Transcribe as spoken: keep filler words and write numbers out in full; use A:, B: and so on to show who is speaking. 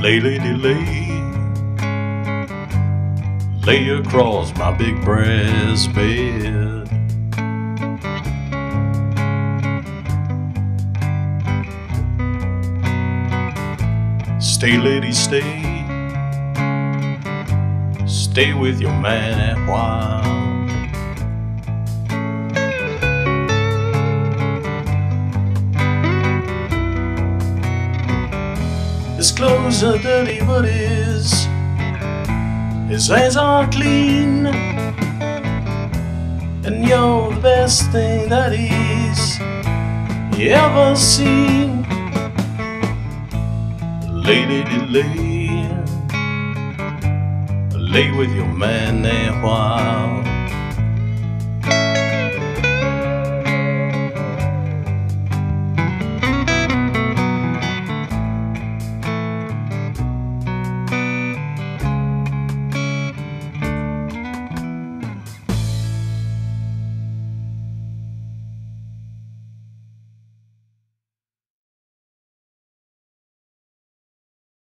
A: Lay, lady, lay. Lay across my big brass bed. Stay, lady, stay. Stay with your man a while. His clothes are dirty, but his His hands are clean, and you're the best thing that he's ever seen. Lady, lay, lay with your man a while.